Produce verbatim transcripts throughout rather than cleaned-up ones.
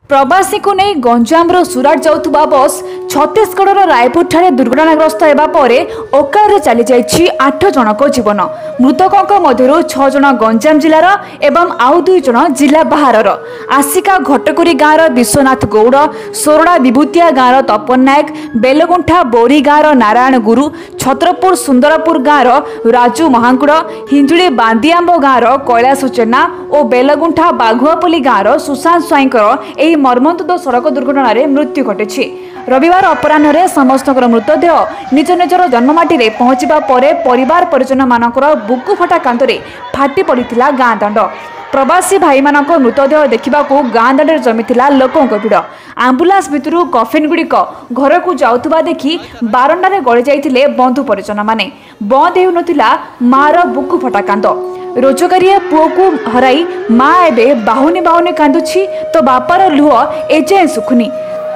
प्रवासी को नहीं गंजाम सुराट जाउथुबा बस छत्तीसगढ़ रायपुर ठारे दुर्घटनाग्रस्त होगा पर ओकारे चली जाइछि आठ जनक जीवन। मृतकों मध्य छह जन गंजाम जिलार एवं आउ दुई जन जिला बाहर। आसिका घटकुरी गाँवर विश्वनाथ गौड़, सोरड़ा विभूतिया गाँवर तपन नायक, बेलगुंठा बोरी गाँवर नारायण गुरु, छत्रपुर सुंदरपुर गाँवर राजू महांकुड़, हिंजुली बांदियांब गाँवर कैलाश जेना और बेलगुंठा बाघुआपल्ली गाँवर सुशांत स्वाईंकर मर्मन्तुद सड़क दुर्घटना मृत्यु घटी। रविवार अपराह्न समस्त मृतदेह निज निजर जन्ममाटी में पहुंचा पर परिवार परिजन मानकर बुकु फटा कांतरे फाटी पड़ा गाँ दांड। प्रवासी भाई मानक मृतदेह देखा गाँ दांडे जमीला लोकों भिड़। आंबुलांस भितर कफिन गुड़िक घर को जाउथुबा देखि बारंडारे गली जाइथिले बंधु परिजन माने। बंद हेउ नथिला मार बुकु फटा कांद। रोजगारिया पुओ को हराई माँ एबे बाहुनी बाहुनी कांदुछि तो बापार लुह एजे सुखुनी।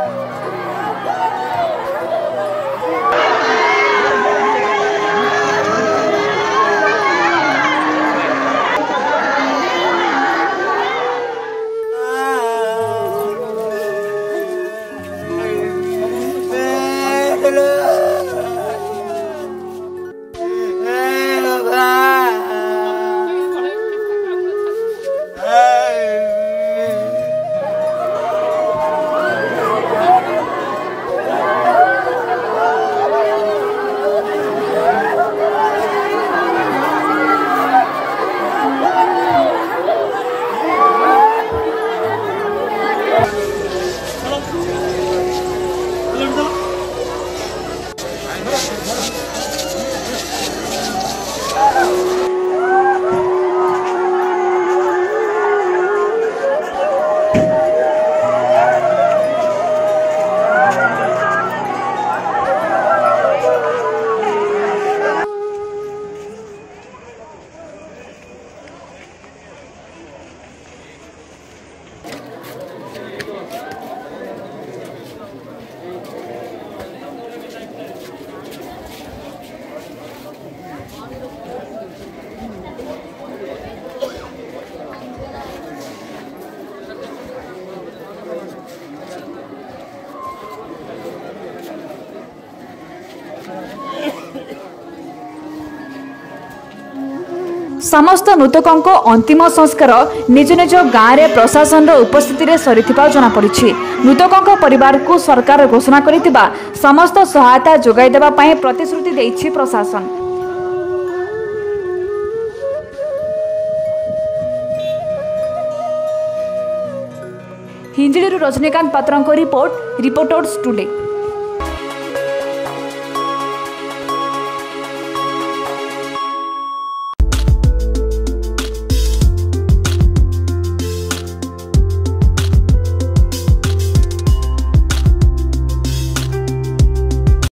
समस्त मृतकों अंतिम संस्कार निज निज गाँव में प्रशासन उपस्थिति सरी जनापड़ी। मृतकों परिवार को सरकार घोषणा करिथिबा समस्त सहायता जोगाई देबा पई प्रतिश्रुति देइछि प्रशासन। हिंजिली रजनीकांत पात्रଙ୍କ रिपोर्ट रिपोर्टर्स टुडे।